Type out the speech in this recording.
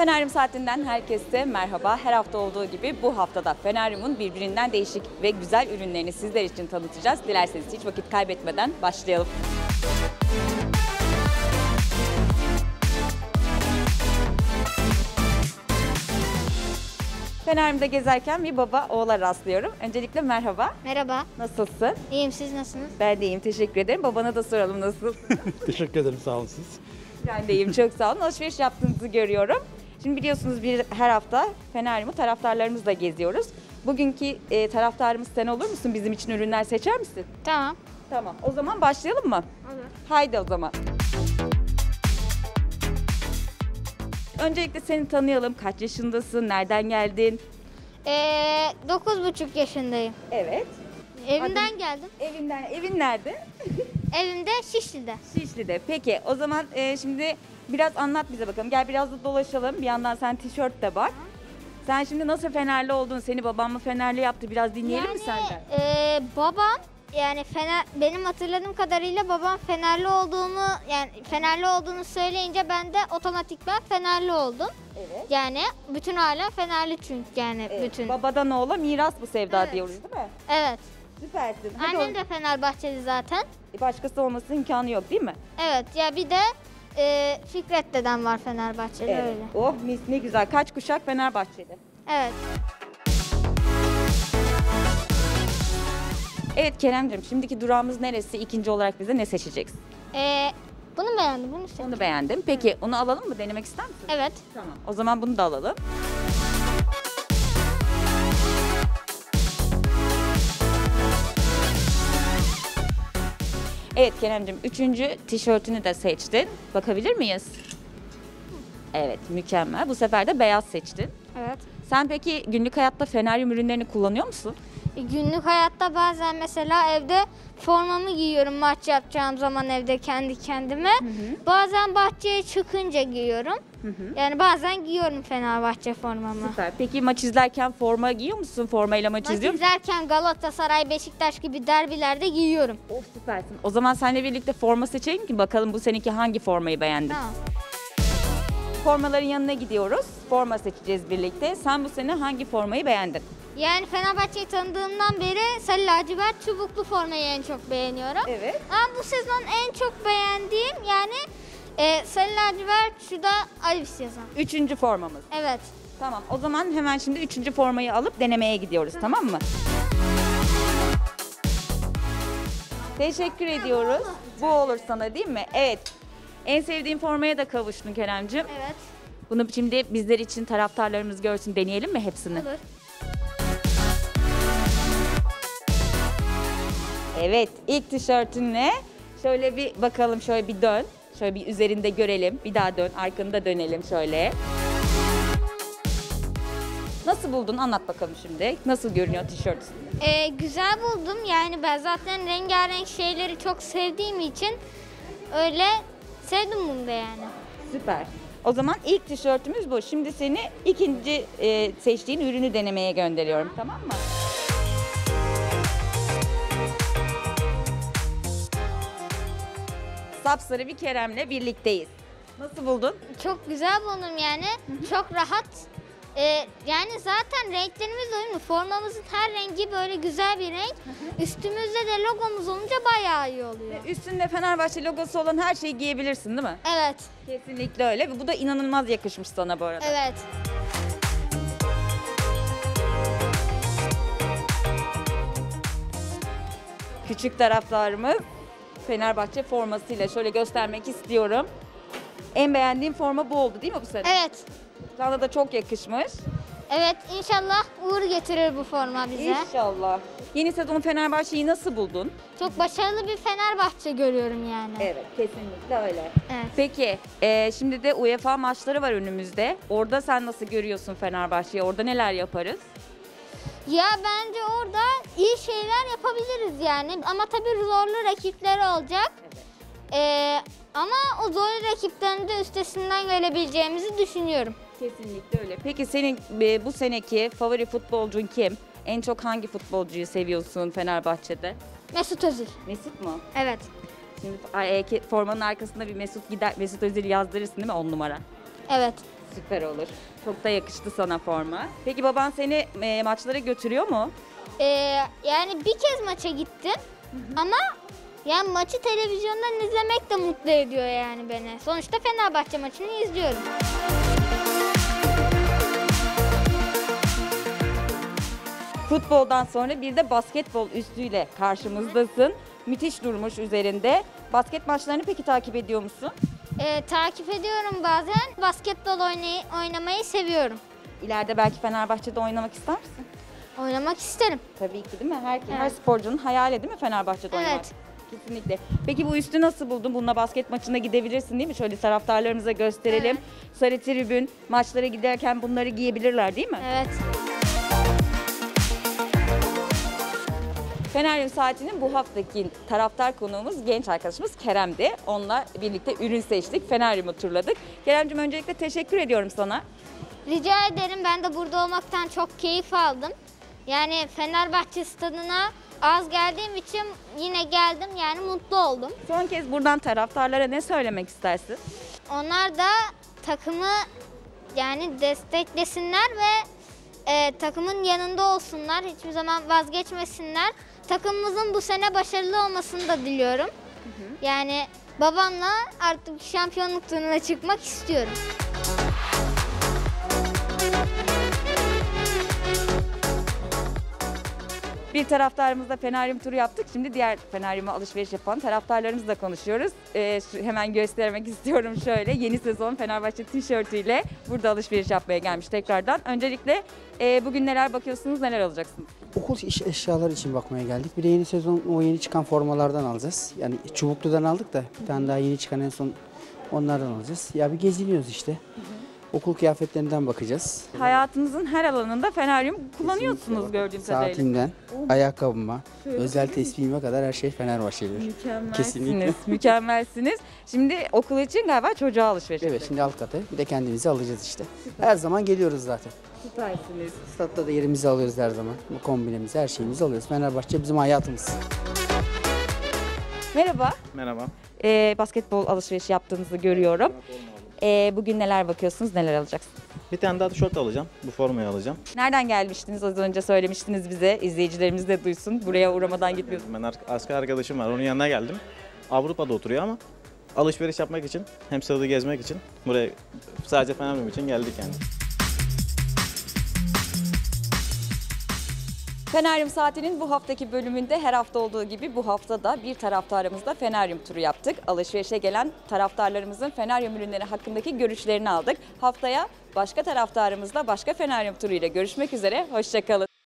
Feneryum Saatinden herkese merhaba. Her hafta olduğu gibi bu haftada Feneryum'un birbirinden değişik ve güzel ürünlerini sizler için tanıtacağız. Dilerseniz hiç vakit kaybetmeden başlayalım. Feneryum'da gezerken bir baba oğula rastlıyorum. Öncelikle merhaba. Merhaba. Nasılsın? İyiyim, siz nasılsınız? Ben de iyiyim, teşekkür ederim. Babana da soralım nasıl? Teşekkür ederim, sağ olun siz. Ben de iyiyim, çok sağ olun. Alışveriş yaptığınızı görüyorum. Şimdi biliyorsunuz her hafta Feneryum'u taraftarlarımızla geziyoruz. Bugünkü taraftarımız sen olur musun? Bizim için ürünler seçer misin? Tamam. Tamam. O zaman başlayalım mı? Olur. Haydi o zaman. Öncelikle seni tanıyalım. Kaç yaşındasın? Nereden geldin? 9,5 yaşındayım. Evet. Evimden geldim. Evin nerede? Evimde Şişli'de. Şişli'de. Peki o zaman şimdi biraz anlat bize bakalım. Gel biraz da dolaşalım. Bir yandan sen tişört de bak. Sen şimdi nasıl Fenerli oldun? Seni babam mı Fenerli yaptı? Biraz dinleyelim mi senden? Babam benim hatırladığım kadarıyla babam Fenerli olduğunu söyleyince ben de otomatikman Fenerli oldum. Evet. Yani bütün aile Fenerli çünkü Evet. bütün. Babadan oğula miras bu sevda Evet. diyoruz değil mi? Evet. Süpersin. Hadi Annem de Fenerbahçeli zaten. başkası olmasının imkanı yok değil mi? Evet ya bir de Fikret dedem var Fenerbahçeli öyle. Oh mis ne güzel. Kaç kuşak Fenerbahçeli. Evet. Evet Kerem'cim şimdiki durağımız neresi? İkinci olarak bize ne seçeceksin? Bunu beğendim, bunu sevdim. Onu beğendim. Peki onu alalım mı? Denemek ister misin? Evet. Tamam. O zaman bunu da alalım. Evet Kerem'cim üçüncü tişörtünü de seçtin. Bakabilir miyiz? Evet mükemmel. Bu sefer de beyaz seçtin. Evet. Sen peki günlük hayatta Feneryum ürünlerini kullanıyor musun? Günlük hayatta bazen mesela evde formamı giyiyorum maç yapacağım zaman evde kendi kendime. Bazen bahçeye çıkınca giyiyorum. Yani bazen giyiyorum Fenerbahçe formamı. Süper. Peki maç izlerken forma giyiyor musun? Formayla maç Maç izliyor musun? izlerken Galatasaray, Beşiktaş gibi derbilerde giyiyorum. Oh süpersin. O zaman seninle birlikte forma seçelim ki bakalım bu seneki hangi formayı beğendin? Tamam. Formaların yanına gidiyoruz. Forma seçeceğiz birlikte. Sen bu sene hangi formayı beğendin? Yani Fenerbahçe'yi tanıdığımdan beri sarı lacivert çubuklu formayı en çok beğeniyorum. Evet. Ama bu sezon en çok beğendiğim yani sarı lacivert şu da Alvis yazan. Üçüncü formamız. Evet. Tamam. O zaman hemen şimdi üçüncü formayı alıp denemeye gidiyoruz. Tamam mı? Teşekkür ediyoruz. Bu olur sana değil mi? Evet. En sevdiğin formaya da kavuştun Kerem'cim. Evet. Bunu şimdi bizler için taraftarlarımız görsün. Deneyelim mi hepsini? Olur. Evet. İlk tişörtünle şöyle bir bakalım. Şöyle bir dön. Şöyle bir üzerinde görelim. Bir daha dön. Arkanı da dönelim şöyle. Nasıl buldun? Anlat bakalım şimdi. Nasıl görünüyor tişört üstünde? Güzel buldum. Yani ben zaten rengarenk şeyleri çok sevdiğim için öyle sevdim bunu da yani. Süper. O zaman ilk tişörtümüz bu. Şimdi seni ikinci seçtiğin ürünü denemeye gönderiyorum. Tamam mı? Sapsarı bir Kerem'le birlikteyiz. Nasıl buldun? Çok güzel buldum yani. Çok rahat. Yani zaten renklerimiz uyumlu. Formamızın her rengi böyle güzel bir renk. Üstümüzde de logomuz olunca bayağı iyi oluyor. Üstünde Fenerbahçe logosu olan her şeyi giyebilirsin değil mi? Evet. Kesinlikle öyle ve bu da inanılmaz yakışmış sana bu arada. Evet. Küçük taraftarımız Fenerbahçe formasıyla şöyle göstermek istiyorum. En beğendiğim forma bu oldu değil mi bu sene? Evet. Sana da çok yakışmış. Evet inşallah uğur getirir bu forma bize. İnşallah. Yeni sezon Fenerbahçe'yi nasıl buldun? Çok başarılı bir Fenerbahçe görüyorum yani. Evet, kesinlikle öyle. Evet. Peki, şimdi de UEFA maçları var önümüzde. Orada sen nasıl görüyorsun Fenerbahçe'yi? Orada neler yaparız? Ya bence orada iyi şeyler yapabiliriz yani. Ama tabii zorlu rakipler olacak. Ama o zorlu rakiplerin de üstesinden gelebileceğimizi düşünüyorum. Kesinlikle öyle. Peki senin bu seneki favori futbolcun kim? En çok hangi futbolcuyu seviyorsun Fenerbahçe'de? Mesut Özil. Mesut mu? Evet. Şimdi formanın arkasında bir Mesut Özil yazdırırsın değil mi 10 numara? Evet. Süper olur. Çok da yakıştı sana forma. Peki baban seni maçlara götürüyor mu? Yani bir kez maça gittim ama yani maçı televizyondan izlemek de mutlu ediyor yani beni. Sonuçta Fenerbahçe maçını izliyorum. Futboldan sonra bir de basketbol üstüyle karşımızdasın. Müthiş durmuş üzerinde. Basket maçlarını peki takip ediyor musun? Takip ediyorum bazen. Basketbol oynamayı seviyorum. İleride belki Fenerbahçe'de oynamak ister misin? Oynamak isterim. Tabii ki değil mi? Her Evet. sporcunun hayali değil mi Fenerbahçe'de oynamak? Evet. Kesinlikle. Peki bu üstü nasıl buldun? Bununla basket maçına gidebilirsin değil mi? Şöyle taraftarlarımıza gösterelim. Sarı tribün maçlara giderken bunları giyebilirler değil mi? Evet. Feneryum Saati'nin bu haftaki taraftar konuğumuz genç arkadaşımız Kerem'di. Onunla birlikte ürün seçtik. Feneryum'u turladık. Kerem'cim öncelikle teşekkür ediyorum sana. Rica ederim. Ben de burada olmaktan çok keyif aldım. Yani Fenerbahçe stadına az geldiğim için yine geldim. Yani mutlu oldum. Son kez buradan taraftarlara ne söylemek istersin? Onlar da takımı yani desteklesinler ve takımın yanında olsunlar. Hiçbir zaman vazgeçmesinler. Takımımızın bu sene başarılı olmasını da diliyorum. Yani babamla artık şampiyonluk turuna çıkmak istiyorum. Bir taraftarımızla Feneryum turu yaptık. Şimdi diğer Feneryum'a alışveriş yapan taraftarlarımızla konuşuyoruz. Hemen göstermek istiyorum şöyle. Yeni sezon Fenerbahçe tişörtüyle burada alışveriş yapmaya gelmiş tekrardan. Öncelikle bugün neler bakıyorsunuz, neler alacaksınız? Okul iş eşyaları için bakmaya geldik. Bir de yeni sezon o yeni çıkan formalardan alacağız. Yani Çubuklu'dan aldık da bir tane daha yeni çıkan en son onlardan alacağız. Ya bir geziniyoruz işte. Okul kıyafetlerinden bakacağız. Hayatınızın her alanında Feneryum kullanıyorsunuz gördüğüm kadarıyla. Saatimden, ayakkabıma, özel tespihime kadar her şey Fenerbahçelidir. Mükemmelsiniz. Kesinlikle. Mükemmelsiniz. Şimdi okul için galiba çocuğa alışveriş Evet, şimdi alt katı bir de kendimizi alacağız işte. Her zaman geliyoruz zaten. Süpersiniz. Statta da yerimizi alıyoruz her zaman. Bu kombinemizi, her şeyimizi alıyoruz. Fenerbahçe bizim hayatımız. Merhaba. Merhaba. Basketbol alışverişi yaptığınızı görüyorum. Bugün neler bakıyorsunuz, neler alacaksınız? Bir tane daha tişört alacağım. Bu formayı alacağım. Nereden gelmiştiniz? Az önce söylemiştiniz bize. İzleyicilerimiz de duysun. Buraya uğramadan gitmiyorsunuz. Ben asker arkadaşım var. Onun yanına geldim. Avrupa'da oturuyor ama alışveriş yapmak için hem stadı gezmek için buraya sadece Fenerbahçe için geldik yani. Feneryum Saati'nin bu haftaki bölümünde her hafta olduğu gibi bu hafta da bir taraftarımızla Feneryum turu yaptık. Alışverişe gelen taraftarlarımızın Feneryum ürünleri hakkındaki görüşlerini aldık. Haftaya başka taraftarımızla başka Feneryum turuyla görüşmek üzere. Hoşça kalın.